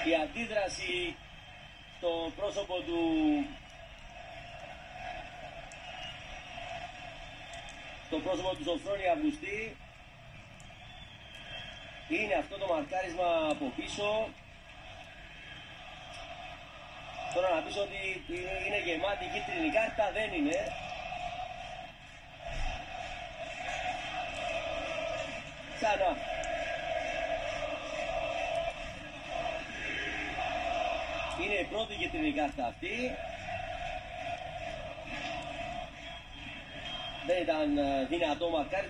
η αντίδραση στο πρόσωπο του Σοφρόνη Αυγουστή είναι αυτό το μαρκάρισμα από πίσω. Τώρα να πεις ότι είναι γεμάτη κίτρινη κάρτα, δεν είναι. Ξανά. Είναι η πρώτη κίτρινη κάρτα αυτή. Δεν ήταν δυνατό μαρκάρισμα.